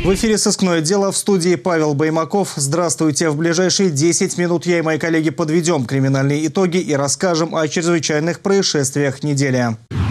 В эфире «Сыскное дело», в студии Павел Баймаков. Здравствуйте. В ближайшие 10 минут я и мои коллеги подведем криминальные итоги и расскажем о чрезвычайных происшествиях недели.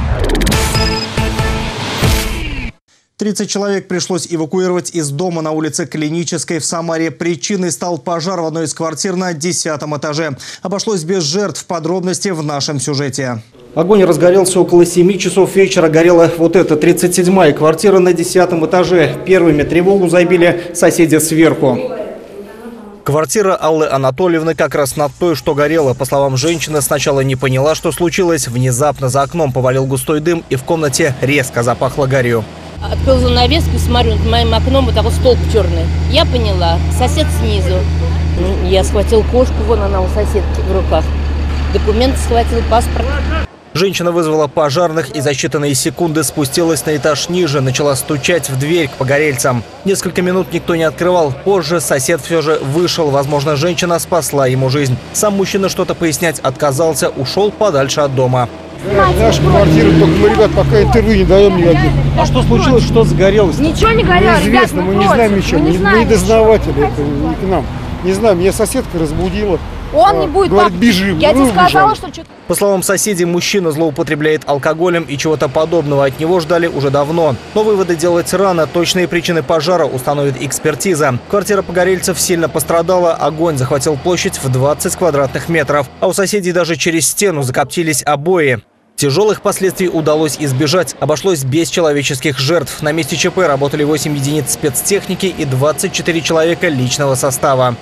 30 человек пришлось эвакуировать из дома на улице Клинической в Самаре. Причиной стал пожар в одной из квартир на 10-м этаже. Обошлось без жертв. Подробности в нашем сюжете. Огонь разгорелся около 7 часов вечера. Горела вот эта 37-я квартира на 10-м этаже. Первыми тревогу забили соседи сверху. Квартира Аллы Анатольевны как раз над той, что горела. По словам женщины, сначала не поняла, что случилось. Внезапно за окном повалил густой дым, и в комнате резко запахло гарью. Открыл занавеску, смотрю, над моим окном вот такой столб черный. Я поняла, сосед снизу. Я схватил кошку, вон она у соседки в руках. Документы схватил, паспорт. Женщина вызвала пожарных и за считанные секунды спустилась на этаж ниже, начала стучать в дверь к погорельцам. Несколько минут никто не открывал. Позже сосед все же вышел. Возможно, женщина спасла ему жизнь. Сам мужчина что-то пояснять отказался, ушел подальше от дома. Наша квартира, только мы, ребят, пока интервью не даем никаких. А что случилось, что загорелось? Ничего не горело, неизвестно, ребят, мы не знаем ничего, мы не дознаватели, это не к нам. Не знаю, меня соседка разбудила. Он не будет, говорит, бежим. Я тебе сказала, что... По словам соседей, мужчина злоупотребляет алкоголем и чего-то подобного от него ждали уже давно. Но выводы делать рано. Точные причины пожара установит экспертиза. Квартира погорельцев сильно пострадала. Огонь захватил площадь в 20 квадратных метров. А у соседей даже через стену закоптились обои. Тяжелых последствий удалось избежать. Обошлось без человеческих жертв. На месте ЧП работали 8 единиц спецтехники и 24 человека личного состава.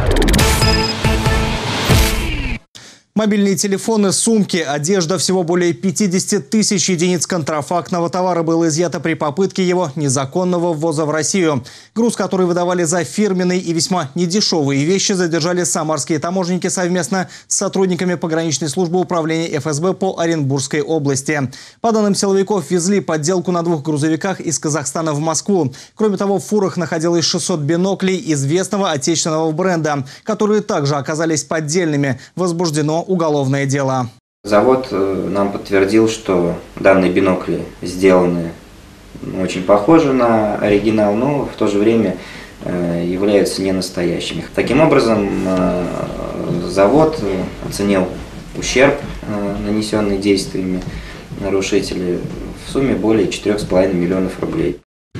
Мобильные телефоны, сумки, одежда, всего более 50 тысяч единиц контрафактного товара было изъято при попытке его незаконного ввоза в Россию. Груз, который выдавали за фирменные и весьма недешевые вещи, задержали самарские таможенники совместно с сотрудниками пограничной службы управления ФСБ по Оренбургской области. По данным силовиков, везли подделку на 2 грузовиках из Казахстана в Москву. Кроме того, в фурах находилось 600 биноклей известного отечественного бренда, которые также оказались поддельными. Возбуждено уголовное дело. Завод нам подтвердил, что данные бинокли сделаны очень похожи на оригинал, но в то же время являются не настоящими. Таким образом, завод оценил ущерб, нанесенный действиями нарушителей, в сумме более 4,5 миллионов рублей.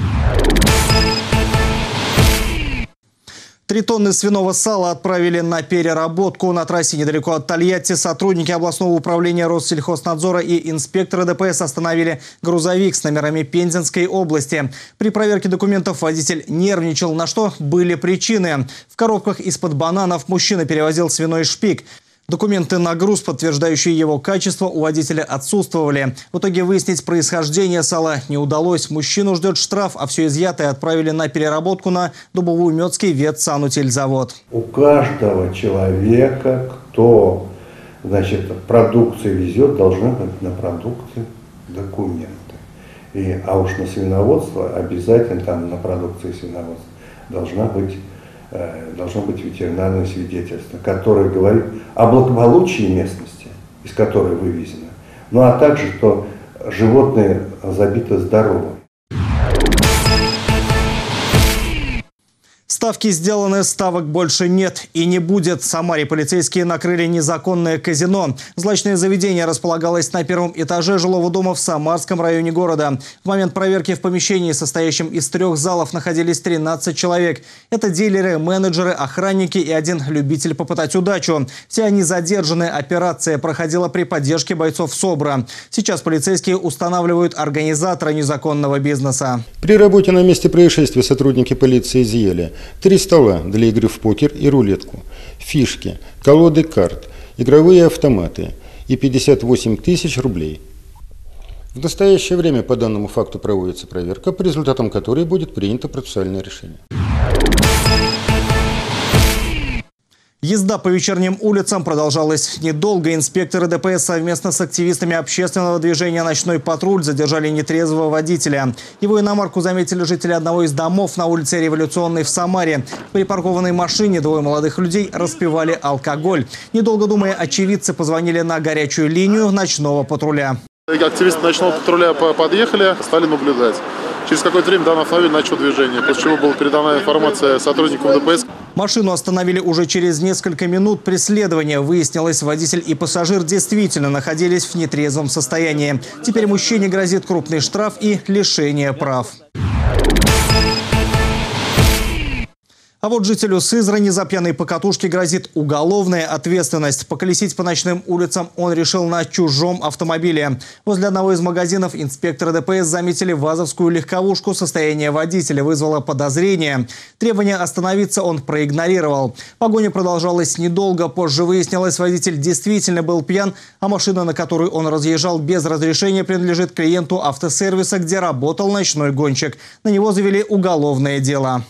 3 тонны свиного сала отправили на переработку. На трассе недалеко от Тольятти сотрудники областного управления Россельхознадзора и инспекторы ДПС остановили грузовик с номерами Пензенской области. При проверке документов водитель нервничал, на что были причины. В коробках из-под бананов мужчина перевозил свиной шпик. Документы на груз, подтверждающие его качество, у водителя отсутствовали. В итоге выяснить происхождение сала не удалось. Мужчину ждет штраф, а все изъятое отправили на переработку на Дубово-Умёцкий ветсанутельзавод. У каждого человека, кто, продукцию везет, должны быть на продукции документы. А уж на свиноводство обязательно там на продукции свиноводства должно быть ветеринарное свидетельство, которое говорит о благополучии местности, из которой вывезено, а также, что животные забиты здоровым. Ставки сделаны, ставок больше нет и не будет. В Самаре полицейские накрыли незаконное казино. Злачное заведение располагалось на 1-м этаже жилого дома в Самарском районе города. В момент проверки в помещении, состоящем из 3 залов, находились 13 человек. Это дилеры, менеджеры, охранники и 1 любитель попытать удачу. Все они задержаны. Операция проходила при поддержке бойцов СОБРа. Сейчас полицейские устанавливают организатора незаконного бизнеса. При работе на месте происшествия сотрудники полиции изъяли 3 стола для игры в покер и рулетку, фишки, колоды карт, игровые автоматы и 58 тысяч рублей. В настоящее время по данному факту проводится проверка, по результатам которой будет принято процессуальное решение. Езда по вечерним улицам продолжалась недолго. Инспекторы ДПС совместно с активистами общественного движения «Ночной патруль» задержали нетрезвого водителя. Его иномарку заметили жители одного из домов на улице Революционной в Самаре. В припаркованной машине 2 молодых людей распивали алкоголь. Недолго думая, очевидцы позвонили на горячую линию «Ночного патруля». Активисты «Ночного патруля» подъехали, стали наблюдать. Через какое-то время данный автомобиль начал движение, после чего была передана информация сотрудникам ДПС. Машину остановили уже через несколько минут преследования. Выяснилось, водитель и пассажир действительно находились в нетрезвом состоянии. Теперь мужчине грозит крупный штраф и лишение прав. А вот жителю Сызрани за пьяные покатушки грозит уголовная ответственность. Поколесить по ночным улицам он решил на чужом автомобиле. Возле одного из магазинов инспекторы ДПС заметили вазовскую легковушку. Состояние водителя вызвало подозрение. Требование остановиться он проигнорировал. Погоня продолжалась недолго. Позже выяснилось, водитель действительно был пьян, а машина, на которую он разъезжал без разрешения, принадлежит клиенту автосервиса, где работал ночной гонщик. На него завели уголовное дело.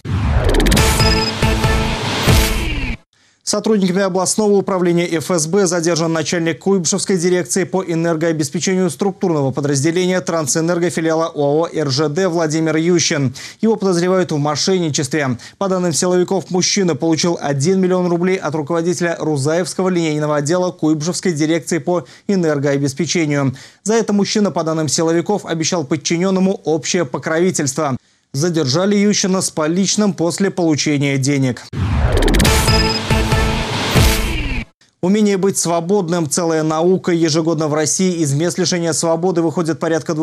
Сотрудниками областного управления ФСБ задержан начальник Куйбышевской дирекции по энергообеспечению структурного подразделения Трансэнерго филиала ОАО РЖД Владимир Ющин. Его подозревают в мошенничестве. По данным силовиков, мужчина получил 1 миллион рублей от руководителя Рузаевского линейного отдела Куйбышевской дирекции по энергообеспечению. За это мужчина, по данным силовиков, обещал подчиненному общее покровительство. Задержали Ющина с поличным после получения денег. Умение быть свободным – целая наука. Ежегодно в России из мест лишения свободы выходит порядка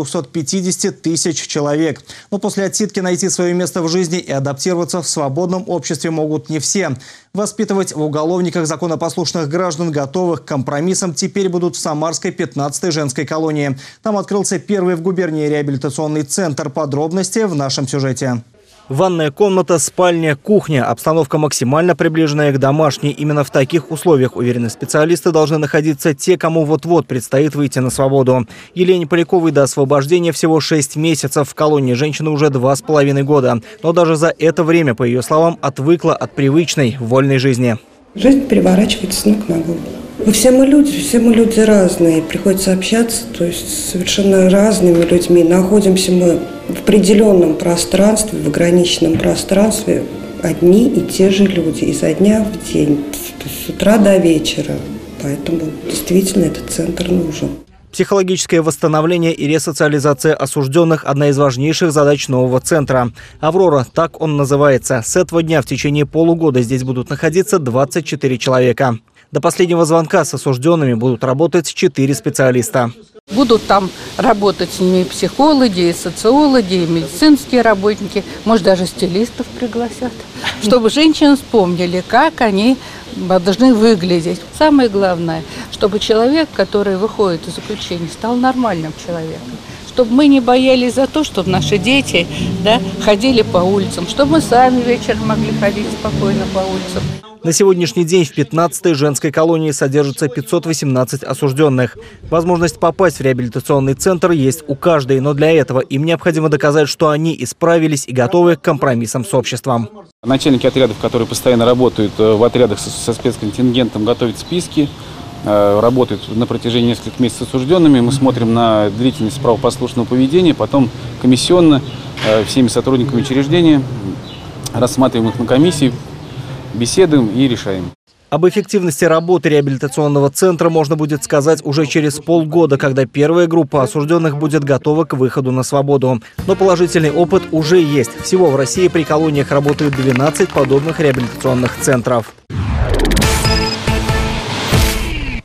250 тысяч человек. Но после отсидки найти свое место в жизни и адаптироваться в свободном обществе могут не все. Воспитывать в уголовниках законопослушных граждан, готовых к компромиссам, теперь будут в Самарской 15-й женской колонии. Там открылся первый в губернии реабилитационный центр. Подробности в нашем сюжете. Ванная комната, спальня, кухня. Обстановка максимально приближенная к домашней. Именно в таких условиях, уверены специалисты, должны находиться те, кому вот-вот предстоит выйти на свободу. Елене Поляковой до освобождения всего 6 месяцев. В колонии женщина уже 2,5 года. Но даже за это время, по ее словам, отвыкла от привычной вольной жизни. Жизнь переворачивается с ног на голову. Все мы люди разные, приходится общаться, то есть с совершенно разными людьми. Находимся мы в определенном пространстве, в ограниченном пространстве, одни и те же люди, изо дня в день, с утра до вечера. Поэтому действительно этот центр нужен. Психологическое восстановление и ресоциализация осужденных – одна из важнейших задач нового центра. «Аврора» – так он называется. С этого дня в течение полугода здесь будут находиться 24 человека. До последнего звонка с осужденными будут работать 4 специалиста. Будут там работать с ними и психологи, и социологи, и медицинские работники. Может, даже стилистов пригласят. Чтобы женщины вспомнили, как они должны выглядеть. Самое главное, чтобы человек, который выходит из заключения, стал нормальным человеком. Чтобы мы не боялись за то, чтобы наши дети ходили по улицам. Чтобы мы сами вечером могли ходить спокойно по улицам. На сегодняшний день в 15-й женской колонии содержится 518 осужденных. Возможность попасть в реабилитационный центр есть у каждой, но для этого им необходимо доказать, что они исправились и готовы к компромиссам с обществом. Начальники отрядов, которые постоянно работают в отрядах со спецконтингентом, готовят списки, работают на протяжении нескольких месяцев с осужденными. Мы смотрим на длительность правопослушного поведения, потом комиссионно всеми сотрудниками учреждения рассматриваем их на комиссии, беседуем и решаем. Об эффективности работы реабилитационного центра можно будет сказать уже через полгода, когда первая группа осужденных будет готова к выходу на свободу. Но положительный опыт уже есть. Всего в России при колониях работают 12 подобных реабилитационных центров.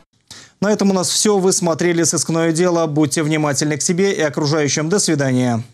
На этом у нас все. Вы смотрели «Сыскное дело». Будьте внимательны к себе и окружающим. До свидания.